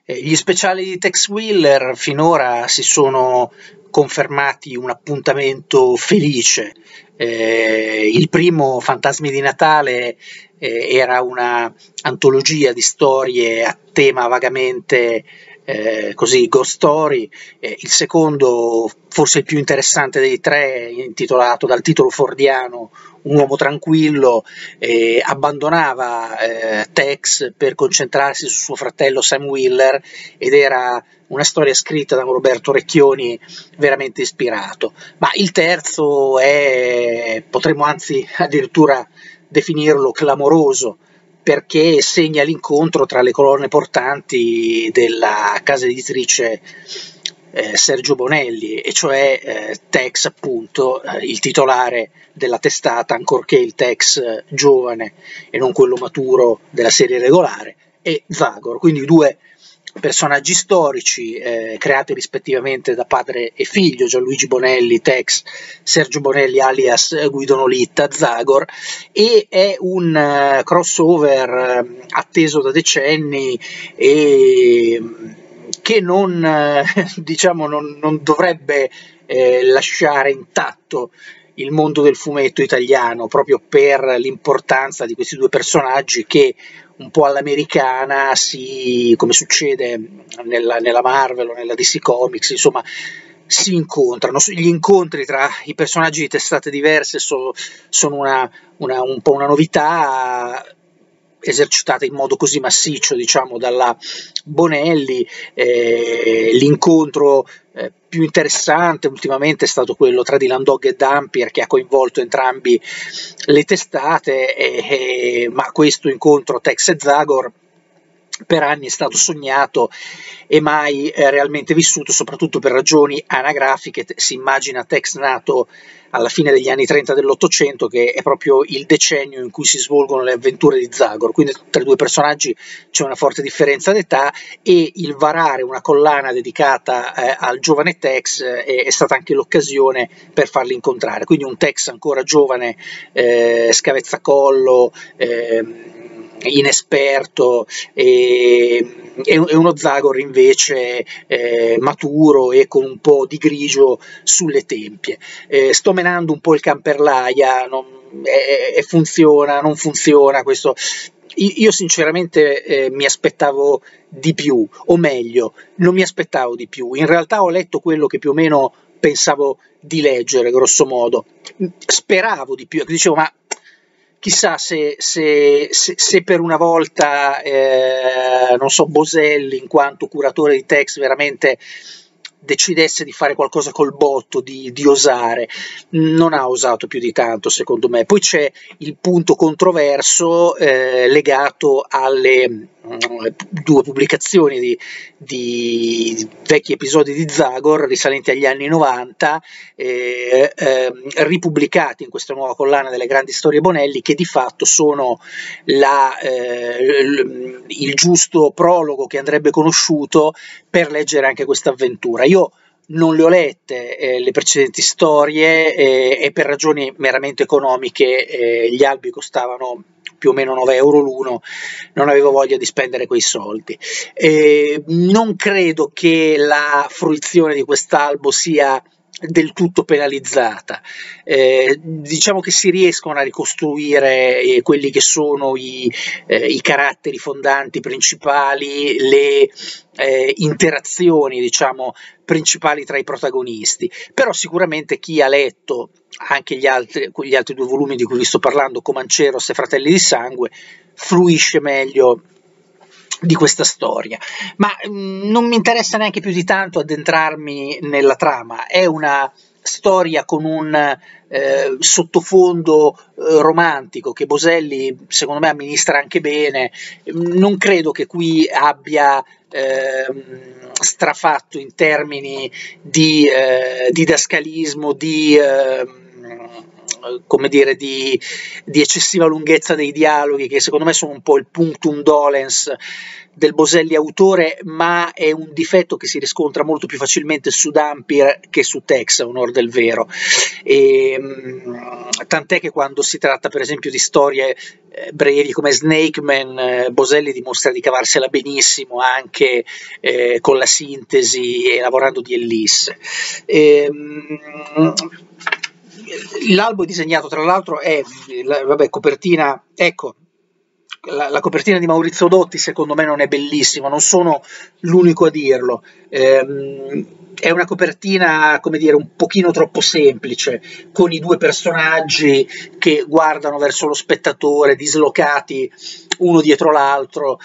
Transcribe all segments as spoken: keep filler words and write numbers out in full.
Eh, gli speciali di Tex Willer finora si sono confermati un appuntamento felice. Eh, il primo, Fantasmi di Natale, eh, era una antologia di storie a tema vagamente eh, così ghost story. Eh, il secondo, forse il più interessante dei tre, intitolato dal titolo fordiano Un uomo tranquillo, eh, abbandonava eh, Tex per concentrarsi su suo fratello Sam Willer, ed era una storia scritta da Roberto Recchioni veramente ispirato. Ma il terzo è, potremmo anzi addirittura definirlo clamoroso, perché segna l'incontro tra le colonne portanti della casa editrice eh, Sergio Bonelli, e cioè eh, Tex, appunto, eh, il titolare della testata, ancorché il Tex eh, giovane e non quello maturo della serie regolare, e Zagor, quindi due personaggi storici eh, creati rispettivamente da padre e figlio, Gianluigi Bonelli, Tex, Sergio Bonelli alias Guido Nolitta, Zagor, e è un uh, crossover uh, atteso da decenni e che non, eh, diciamo, non, non dovrebbe eh, lasciare intatto il mondo del fumetto italiano, proprio per l'importanza di questi due personaggi che un po' all'americana, si, come succede nella, nella Marvel o nella D C Comics, insomma, si incontrano. Gli incontri tra i personaggi di testate diverse so, sono una, una, un po' una novità esercitata in modo così massiccio, diciamo, dalla Bonelli. Eh, l'incontro eh, più interessante ultimamente è stato quello tra Dylan Dog e Dampier, che ha coinvolto entrambi le testate, e, e, ma questo incontro Tex e Zagor per anni è stato sognato e mai eh, realmente vissuto, soprattutto per ragioni anagrafiche. Si immagina Tex nato alla fine degli anni trenta dell'Ottocento, che è proprio il decennio in cui si svolgono le avventure di Zagor, quindi tra i due personaggi c'è una forte differenza d'età, e il varare una collana dedicata eh, al giovane Tex eh, è stata anche l'occasione per farli incontrare, quindi un Tex ancora giovane, eh, scavezzacollo, eh, inesperto, e, e uno Zagor invece eh, maturo e con un po' di grigio sulle tempie. Eh, sto menando un po' il camperlaia, non, eh, funziona, non funziona questo. Io sinceramente eh, mi aspettavo di più, o meglio, non mi aspettavo di più. In realtà ho letto quello che più o meno pensavo di leggere, grosso modo. Speravo di più, dicevo, ma chissà se, se, se, se per una volta, eh, non so, Boselli, in quanto curatore di Tex, veramente decidesse di fare qualcosa col botto, di, di osare. Non ha osato più di tanto, secondo me. Poi c'è il punto controverso eh, legato alle mh, due pubblicazioni di, di vecchi episodi di Zagor risalenti agli anni novanta, eh, eh, ripubblicati in questa nuova collana delle grandi storie Bonelli, che di fatto sono la, eh, il giusto prologo che andrebbe conosciuto per leggere anche questa avventura. Io non le ho lette eh, le precedenti storie, eh, e per ragioni meramente economiche eh, gli albi costavano più o meno nove euro l'uno, non avevo voglia di spendere quei soldi. Eh, non credo che la fruizione di quest'albo sia del tutto penalizzata. Eh, diciamo che si riescono a ricostruire eh, quelli che sono i, eh, i caratteri fondanti principali, le eh, interazioni, diciamo, principali tra i protagonisti, però sicuramente chi ha letto anche gli altri, gli altri due volumi di cui vi sto parlando, Comanceros e Fratelli di Sangue, fruisce meglio di questa storia. Ma mh, non mi interessa neanche più di tanto addentrarmi nella trama. È una storia con un eh, sottofondo eh, romantico che Boselli secondo me amministra anche bene. Non credo che qui abbia eh, strafatto in termini di eh, didascalismo, di eh, come dire, di, di eccessiva lunghezza dei dialoghi, che secondo me sono un po' il punctum dolens del Boselli autore, ma è un difetto che si riscontra molto più facilmente su Dhampir che su Tex, a onor del vero. E, tant'è che quando si tratta per esempio di storie eh, brevi come Snake Man, eh, Boselli dimostra di cavarsela benissimo anche eh, con la sintesi e lavorando di Ellis. E, l'albo è disegnato, tra l'altro, è la, vabbè, copertina, ecco, la, la copertina di Maurizio Dotti secondo me non è bellissima, non sono l'unico a dirlo. Ehm, è una copertina, come dire, un pochino troppo semplice, con i due personaggi che guardano verso lo spettatore, dislocati uno dietro l'altro.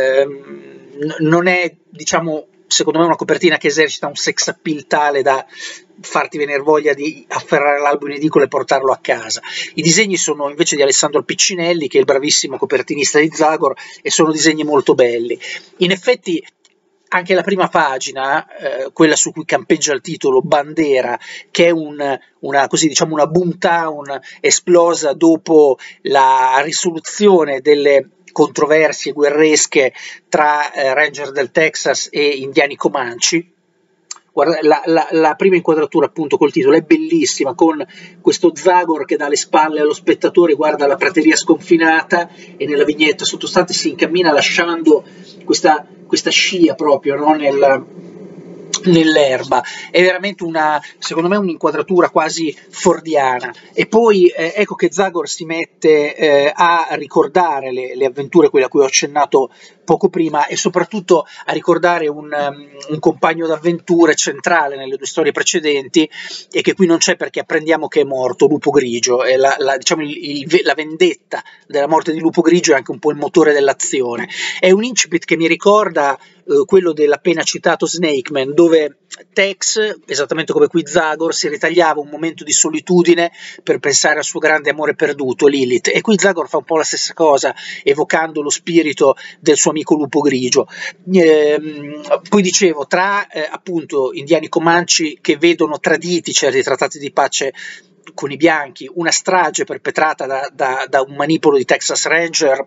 Ehm, non è, diciamo, secondo me una copertina che esercita un sex appeal tale da farti venire voglia di afferrare l'albo in edicola e portarlo a casa. I disegni sono invece di Alessandro Piccinelli, che è il bravissimo copertinista di Zagor, e sono disegni molto belli. In effetti anche la prima pagina, eh, quella su cui campeggia il titolo Bandera, che è un, una, così, diciamo, una boomtown esplosa dopo la risoluzione delle controversie guerresche tra eh, Ranger del Texas e indiani Comanche. Guarda, la, la, la prima inquadratura appunto col titolo è bellissima, con questo Zagor che dà le spalle allo spettatore, guarda la prateria sconfinata, e nella vignetta sottostante si incammina lasciando questa, questa scia proprio, no, nel, nell'erba. È veramente una, secondo me, un'inquadratura quasi fordiana. E poi eh, ecco che Zagor si mette eh, a ricordare le, le avventure, quelle a cui ho accennato poco prima, e soprattutto a ricordare un, um, un compagno d'avventure centrale nelle due storie precedenti, e che qui non c'è perché apprendiamo che è morto, Lupo Grigio. E la, la, diciamo, il, il, la vendetta della morte di Lupo Grigio è anche un po' il motore dell'azione. È un incipit che mi ricorda eh, quello dell'appena citato Snake Man, dove Tex, esattamente come qui Zagor, si ritagliava un momento di solitudine per pensare al suo grande amore perduto, Lilith, e qui Zagor fa un po' la stessa cosa, evocando lo spirito del suo amico Lupo Grigio. Ehm, poi dicevo, tra eh, appunto indiani Comanche che vedono traditi certi trattati di pace con i bianchi, una strage perpetrata da, da, da un manipolo di Texas Ranger,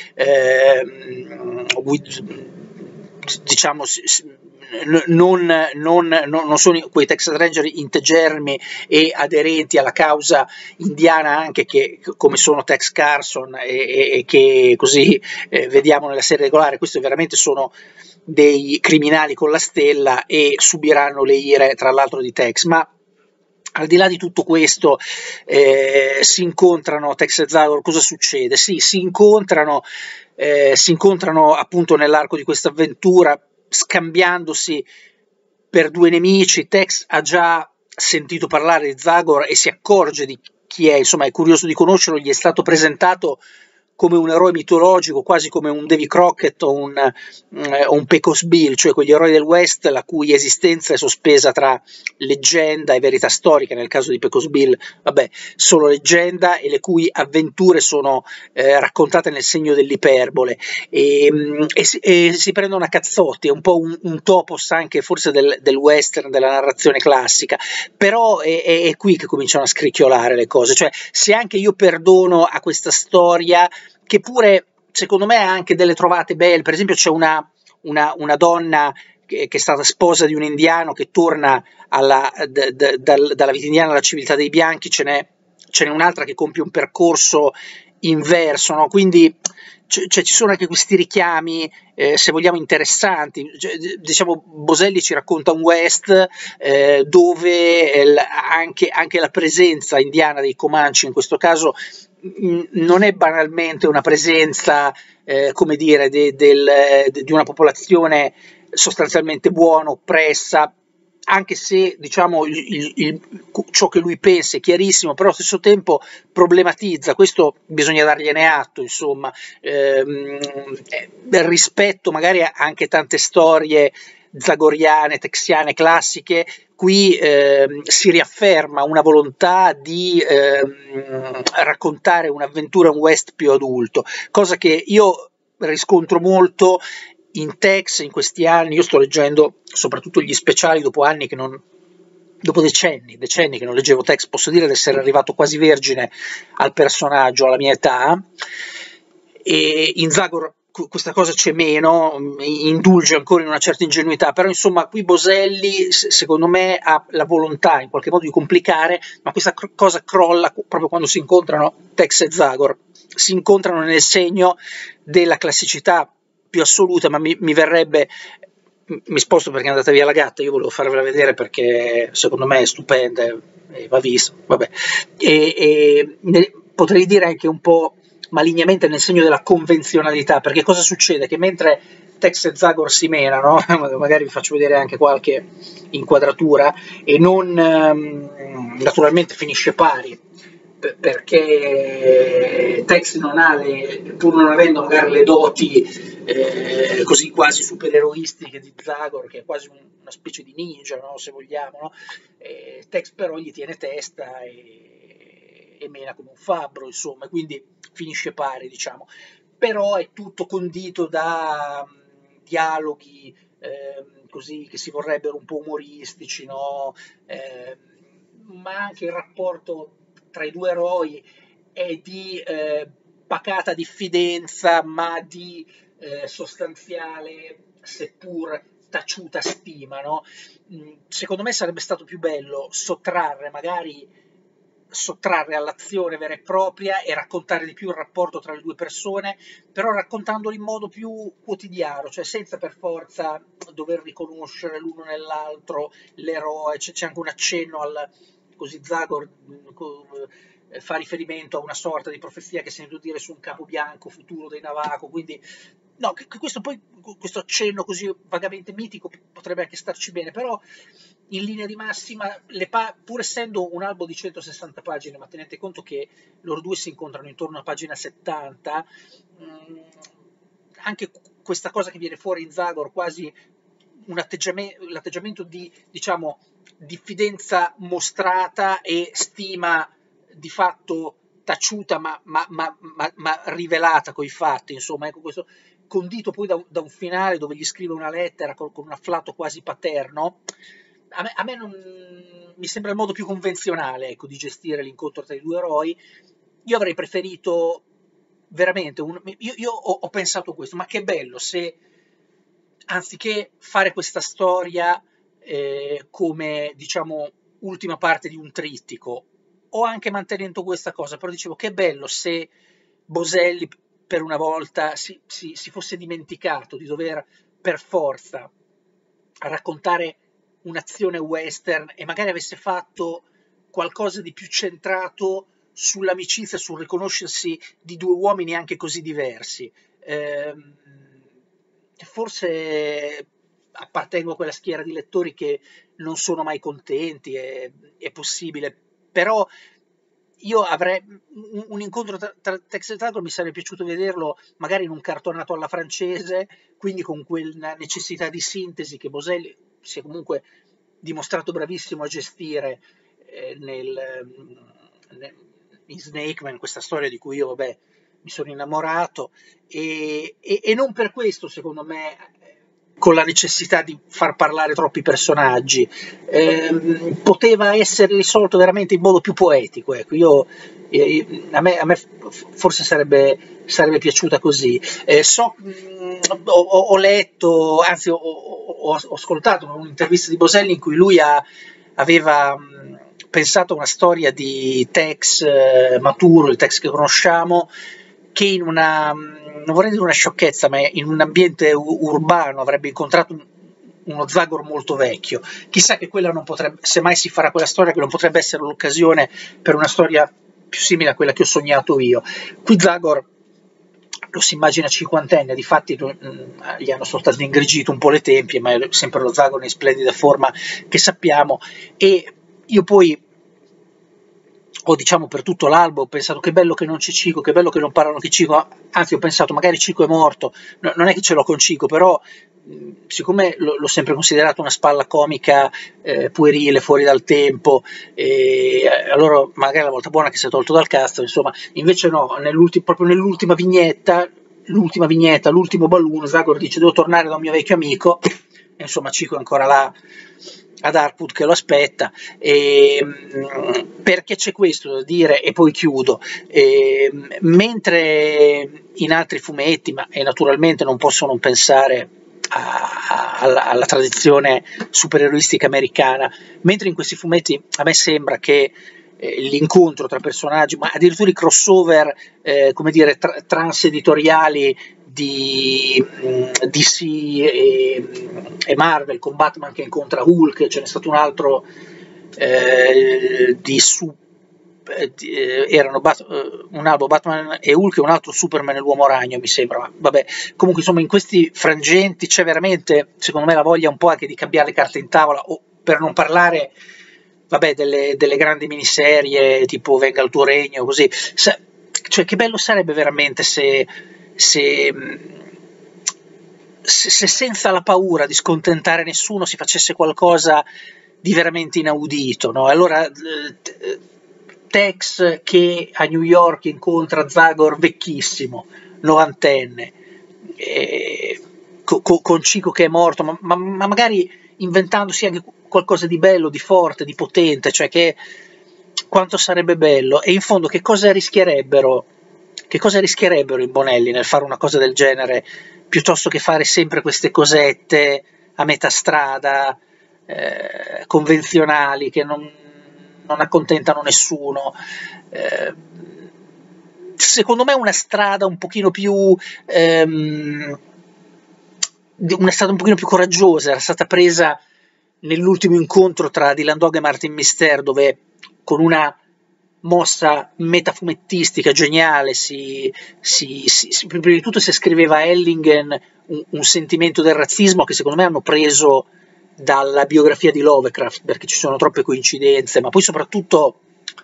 ehm, with, diciamo, non, non, non sono quei Texas Ranger integerrimi e aderenti alla causa indiana, anche che come sono Tex Carson e, e che così eh, vediamo nella serie regolare. Questi veramente sono dei criminali con la stella e subiranno le ire tra l'altro di Tex. Ma al di là di tutto questo, eh, si incontrano Tex e Zagor. Cosa succede? Sì, si incontrano, eh, si incontrano appunto nell'arco di questa avventura, scambiandosi per due nemici. Tex ha già sentito parlare di Zagor e si accorge di chi è, insomma è curioso di conoscerlo, gli è stato presentato come un eroe mitologico, quasi come un Davy Crockett o un, eh, un Pecos Bill, cioè quegli eroi del West la cui esistenza è sospesa tra leggenda e verità storica. Nel caso di Pecos Bill, vabbè, solo leggenda, e le cui avventure sono eh, raccontate nel segno dell'iperbole, e, e, e si prendono a cazzotti. È un po' un, un topos anche forse del, del western, della narrazione classica, però è, è, è qui che cominciano a scricchiolare le cose. Cioè, se anche io perdono a questa storia, che pure secondo me ha anche delle trovate belle, per esempio c'è una, una, una donna che, che è stata sposa di un indiano, che torna alla, d, d, d, dalla vita indiana alla civiltà dei bianchi, ce n'è, ce n'è un'altra che compie un percorso inverso, no? Quindi cioè, ci sono anche questi richiami, eh, se vogliamo, interessanti. Cioè, diciamo, Boselli ci racconta un West eh, dove eh, anche, anche la presenza indiana dei Comanche, in questo caso, non è banalmente una presenza, eh, come dire, de, del, de, di una popolazione sostanzialmente buona, oppressa, anche se, diciamo, il, il, il, ciò che lui pensa è chiarissimo, però allo stesso tempo problematizza. Questo bisogna dargliene atto, insomma, ehm, rispetto magari a anche tante storie zagoriane, texiane, classiche. Qui eh, si riafferma una volontà di eh, raccontare un'avventura, un West più adulto, cosa che io riscontro molto in Tex in questi anni. Io sto leggendo soprattutto gli speciali dopo anni che non, dopo decenni, decenni che non leggevo Tex. Posso dire di essere arrivato quasi vergine al personaggio alla mia età, e in Zagor questa cosa c'è meno, indulge ancora in una certa ingenuità, però insomma qui Boselli secondo me ha la volontà in qualche modo di complicare, ma questa cosa crolla proprio quando si incontrano Tex e Zagor, si incontrano nel segno della classicità più assoluta, ma mi, mi verrebbe, mi sposto perché è andata via la gatta, io volevo farvela vedere perché secondo me è stupenda e va vista, vabbè, e, e ne, potrei dire anche un po' malignamente nel segno della convenzionalità, perché cosa succede? Che mentre Tex e Zagor si menano, magari vi faccio vedere anche qualche inquadratura, e non ehm, naturalmente finisce pari, perché Tex non ha le, pur non avendo magari le doti eh, così quasi supereroistiche di Zagor, che è quasi una specie di ninja, no? Se vogliamo, no? eh, Tex però gli tiene testa e, e mena come un fabbro, insomma, quindi finisce pari, diciamo, però è tutto condito da um, dialoghi eh, così che si vorrebbero un po' umoristici, no? eh, ma anche il rapporto tra i due eroi è di eh, pacata diffidenza, ma di eh, sostanziale, seppur taciuta stima, no? Secondo me sarebbe stato più bello sottrarre magari sottrarre all'azione vera e propria e raccontare di più il rapporto tra le due persone, però raccontandolo in modo più quotidiano, cioè senza per forza dover riconoscere l'uno nell'altro l'eroe, c'è anche un accenno al, così Zagor fa riferimento a una sorta di profezia che sento dire su un capo bianco futuro dei Navajo, quindi no, che questo poi questo accenno così vagamente mitico potrebbe anche starci bene, però in linea di massima, le pa- pur essendo un albo di centosessanta pagine, ma tenete conto che loro due si incontrano intorno a pagina settanta, mh, anche questa cosa che viene fuori in Zagor, quasi un atteggiamento, l'atteggiamento di, diciamo, diffidenza mostrata e stima di fatto taciuta ma, ma, ma, ma, ma rivelata coi fatti, insomma, ecco questo condito poi da, da un finale dove gli scrive una lettera con, con un afflato quasi paterno. A me, a me non, mi sembra il modo più convenzionale, ecco, di gestire l'incontro tra i due eroi. Io avrei preferito veramente, un, io, io ho, ho pensato questo, ma che bello se anziché fare questa storia eh, come, diciamo, ultima parte di un trittico, o anche mantenendo questa cosa, però dicevo che bello se Boselli per una volta si, si, si fosse dimenticato di dover per forza raccontare un'azione western e magari avesse fatto qualcosa di più centrato sull'amicizia, sul riconoscersi di due uomini anche così diversi. Eh, forse appartengo a quella schiera di lettori che non sono mai contenti, è, è possibile, però io avrei un, un incontro tra, tra Tex e Zagor, mi sarebbe piaciuto vederlo magari in un cartonato alla francese, quindi con quella necessità di sintesi che Boselli si è comunque dimostrato bravissimo a gestire eh, nel, nel, in Snakeman, questa storia di cui io vabbè mi sono innamorato, e, e, e non per questo secondo me con la necessità di far parlare troppi personaggi, eh, poteva essere risolto veramente in modo più poetico, ecco. Io, eh, a, me, a me forse sarebbe, sarebbe piaciuta così. Eh, so, mh, ho, ho, letto, anzi ho, ho, ho ascoltato un'intervista di Boselli in cui lui ha, aveva mh, pensato a una storia di Tex eh, maturo, il Tex che conosciamo, che in una, non vorrei dire una sciocchezza, ma in un ambiente urbano avrebbe incontrato un, uno Zagor molto vecchio. Chissà che quella non potrebbe, se mai si farà quella storia, che non potrebbe essere l'occasione per una storia più simile a quella che ho sognato io. Qui Zagor lo si immagina cinquantenne, difatti gli hanno soltanto ingrigito un po' le tempie, ma è sempre lo Zagor in splendida forma che sappiamo, e io poi o diciamo per tutto l'albo ho pensato che bello che non c'è Cico, che bello che non parlano che Cico, anzi ho pensato magari Cico è morto, no, non è che ce l'ho con Cico, però mh, siccome l'ho sempre considerato una spalla comica eh, puerile, fuori dal tempo, e allora magari la volta buona che si è tolto dal cast, insomma, invece no, nell'ulti- proprio nell'ultima vignetta, l'ultima vignetta, l'ultimo balloon, Zagor dice devo tornare da un mio vecchio amico, insomma Chico è ancora là ad Harput che lo aspetta, e, perché c'è questo da dire e poi chiudo. E, mentre in altri fumetti, ma e naturalmente non posso non pensare a, alla, alla tradizione supereroistica americana, mentre in questi fumetti a me sembra che eh, l'incontro tra personaggi, ma addirittura i crossover, eh, come dire, tra, transeditoriali di D C e, e Marvel, con Batman che incontra Hulk, ce n'è stato un altro eh, di su eh, di, eh, erano Bat un album Batman e Hulk e un altro Superman e l'Uomo Ragno, mi sembra, ma vabbè, comunque insomma in questi frangenti c'è veramente, secondo me, la voglia un po' anche di cambiare le carte in tavola, o per non parlare, vabbè, delle, delle grandi miniserie tipo Venga il tuo regno, così. Sa, cioè, che bello sarebbe veramente se Se, se, se senza la paura di scontentare nessuno si facesse qualcosa di veramente inaudito, no? Allora Tex che a New York incontra Zagor vecchissimo, novantenne, eh, co, co, con Chico che è morto, ma, ma, ma magari inventandosi anche qualcosa di bello, di forte, di potente, cioè che quanto sarebbe bello, e in fondo che cosa rischierebbero che cosa rischierebbero i Bonelli nel fare una cosa del genere, piuttosto che fare sempre queste cosette a metà strada, eh, convenzionali, che non, non accontentano nessuno. Eh, secondo me una strada un pochino più ehm, una strada un pochino più coraggiosa era stata presa nell'ultimo incontro tra Dylan Dog e Martin Mister, dove con una mossa metafumettistica geniale si, si, si, si prima di tutto si scriveva a Ellingen un, un sentimento del razzismo che secondo me hanno preso dalla biografia di Lovecraft, perché ci sono troppe coincidenze, ma poi soprattutto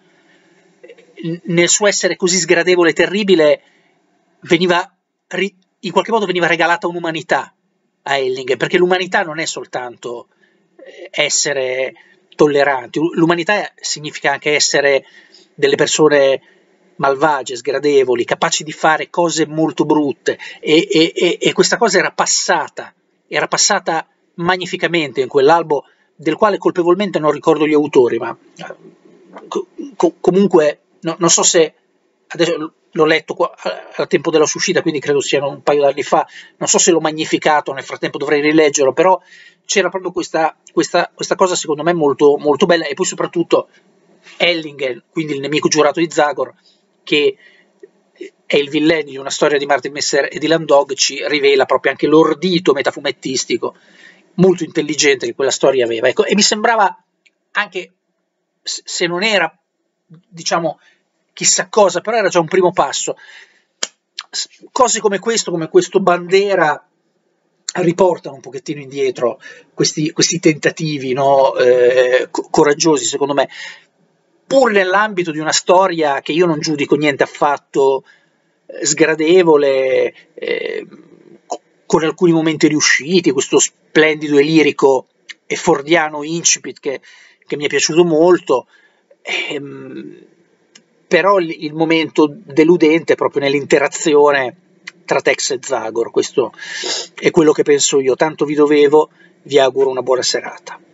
nel suo essere così sgradevole e terribile veniva in qualche modo veniva regalata un'umanità a Ellingen, perché l'umanità non è soltanto essere tolleranti, l'umanità significa anche essere delle persone malvagie, sgradevoli, capaci di fare cose molto brutte, e, e, e questa cosa era passata, era passata magnificamente in quell'albo, del quale colpevolmente non ricordo gli autori, ma co comunque no, non so se, adesso l'ho letto qua, al tempo della sua uscita, quindi credo siano un paio d'anni fa, non so se l'ho magnificato, nel frattempo dovrei rileggerlo, però c'era proprio questa, questa, questa cosa secondo me molto, molto bella, e poi soprattutto Ellingen, quindi il nemico giurato di Zagor, che è il villain di una storia di Martin Mister e Dylan Dog, ci rivela proprio anche l'ordito metafumettistico molto intelligente che quella storia aveva. Ecco, e mi sembrava anche, se non era, diciamo, chissà cosa, però era già un primo passo. Cose come questo, come questo Bandera, riportano un pochettino indietro questi, questi tentativi, no, eh, coraggiosi, secondo me, pur nell'ambito di una storia che io non giudico niente affatto sgradevole, eh, con alcuni momenti riusciti, questo splendido e lirico e fordiano incipit che, che mi è piaciuto molto, ehm, però il, il momento deludente è proprio nell'interazione tra Tex e Zagor. Questo è quello che penso io. Tanto vi dovevo, vi auguro una buona serata.